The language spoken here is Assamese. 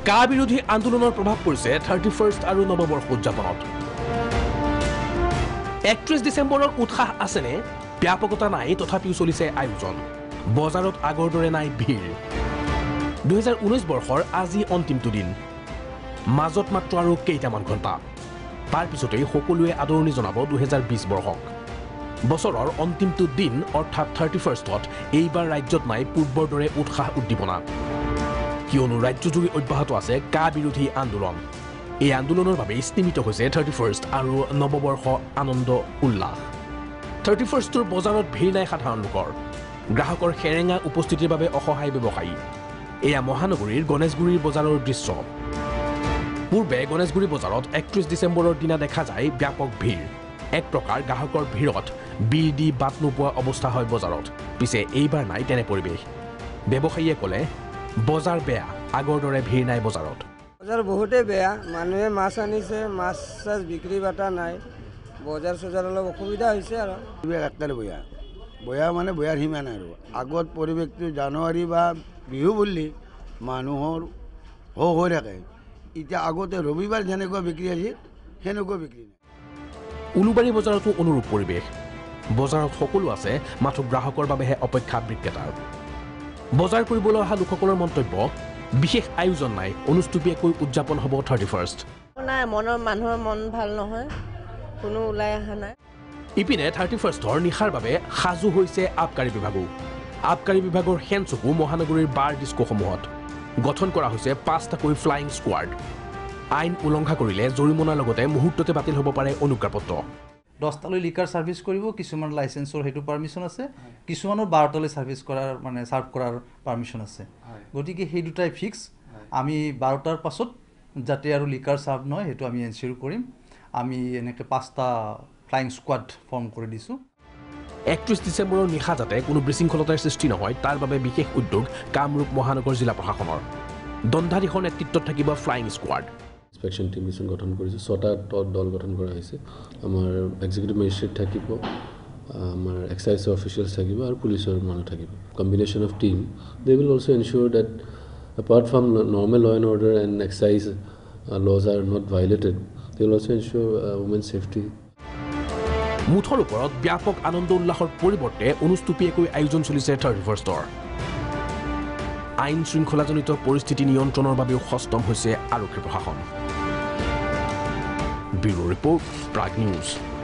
কা বিৰোধী আন্দোলনৰ প্ৰভাৱ পৰিছে 31st আৰু নৱবৰ্ষ উদযাপনত 31 ডিচেম্বৰৰ উৎসাহ আছেনে ব্যাপকতা নাই তথাপিও চলিছে আয়োজন বজাৰত আগৰ দৰে নাই ভিৰ 2019 বৰ্ষৰ আজি অন্তিমটো দিন মাজত মাত্ৰ আৰু কেইটামান ঘণ্টা তাৰ পিছতেই সকলোৱে আদৰণি জনাব 2020 বৰ্ষক বছৰৰ অন্তিমটো দিন অৰ্থাৎ 31st এইবাৰ ৰাজ্যত নাই পূৰ্বৰ দৰে উৎসাহ উদ্দীপনা কিয়নো ৰাজ্যজুৰি অব্যাহত আছে কা বিৰোধী আন্দোলন এই আন্দোলনৰ বাবে স্তিমিত হৈছে 31st আৰু নৱবৰ্ষ আনন্দ উল্লাস 31st বজাৰত ভিৰ নাই সাধাৰণ লোকৰ গ্ৰাহকৰ হেৰেঙা উপস্থিতিৰ বাবে অসহায় ব্যৱসায়ী এয়া মহানগৰীৰ গণেশগুৰিৰ বজাৰৰ দৃশ্য পূৰ্বে গণেশগুৰি বজাৰত 31 ডিচেম্বৰৰ দিনা দেখা যায় ব্যাপক ভিৰ এক প্ৰকাৰ গ্ৰাহকৰ ভিৰত বিল দি বাট নোপোৱা অৱস্থা হয় বজাৰত পিছে এইবাৰ নাই তেনে পৰিৱেশ ব্যৱসায়ীয়ে ক'লে বজাৰ বেয়া আগৰ দৰে ভিৰ নাই বজাৰত বজাৰ বহুতে বেয়া মানুহে মাছ আনিছে মাছ চাছ বিক্ৰী বাটা নাই বজাৰ চজাৰ অলপ অসুবিধা হৈছে আৰু একটাৰে বয়া মানে বয়াৰ সীমা নাই আৰু আগত পৰিৱেশটো জানুৱাৰী বা বিহু বুলি মানুহৰ হৈ থাকে এতিয়া আগতে ৰবিবাৰ যেনেকুৱা বিক্ৰী আছিল সেনেকুৱা বিক্ৰী নাই উলুবাৰী বজাৰতো অনুৰূপ পৰিৱেশ বজাৰত সকলো আছে মাথো গ্ৰাহকৰ বাবেহে অপেক্ষা বিক্ৰেতাৰ বজাৰ কৰিবলৈ অহা লোকসকলৰ মন্তব্য বিশেষ আয়োজন নাই অনুষ্টুপীয়াকৈ উদযাপন হ'ব 31st নাই মনৰ মানুহৰ মন ভাল নহয় কোনো ওলাই অহা নাই ইপিনে 31ষ্টৰ নিশাৰ বাবে সাজু হৈছে আবকাৰী বিভাগৰ হেনচকু মহানগৰীৰ বাৰ ডিস্কোসমূহত গঠন কৰা হৈছে 5টাকৈ ফ্লাইং স্কোৱাড আইন উলংঘা কৰিলে জৰিমনাৰ লগতে মুহূৰ্ততে বাতিল হ'ব পাৰে অনুজ্ঞাপত্ৰ 10টালৈ লিকাৰ সাৰ্ভিস কৰিব কিছুমান লাইসেন্সৰ হেতু পাৰমিশন আছে কিছুমানৰ 12টালৈ সাৰ্ভিস কৰাৰ মানে সাৰ্ভ কৰাৰ পাৰমিশন আছে গতিকে সেই দুটাই ফিক্স আমি 12টাৰ পাছত যাতে আৰু লিকাৰ সাৰ্ভ নহয় হেতু আমি এনশিওৰ কৰিম আমি এনেকে 5টা ফ্লাইং স্কোৱাড ফৰ্ম কৰি দিছো 31 ডিসেম্বৰৰ নিশা যাতে কোনো বিশৃংখলতাৰ সৃষ্টি নহয় তাৰ বাবে বিশেষ উদ্যোগ কামৰূপ মহানগৰ জিলা প্ৰশাসনৰ দণ্ডাধীশৰ নেতৃত্বত থাকিব flying squad inspection team mission গঠন কৰিছে 6টা দল গঠন কৰা হৈছে আমাৰ এক্সিকিউটিভ মেজিস্ট্ৰেট থাকিব আমাৰ এক্সাইজ অফিচিয়েলছ থাকিব আৰু পুলিচৰ মানুহ থাকিব combination of team they will also ensure that apart from normal law and order and excise laws are not violated they will also ensure women's safety মুঠৰ ওপৰত ব্যাপক আনন্দ উল্লাসৰ পৰিৱৰ্তে অনুষ্টুপীয়াকৈ আয়োজন চলিছে 31ষ্টৰ আইন শৃংখলাজনিত পৰিস্থিতি নিয়ন্ত্ৰণৰ বাবেও সষ্টম হৈছে আৰক্ষী প্ৰশাসন ব্যুৰো ৰিপৰ্ট প্ৰাগ নিউজ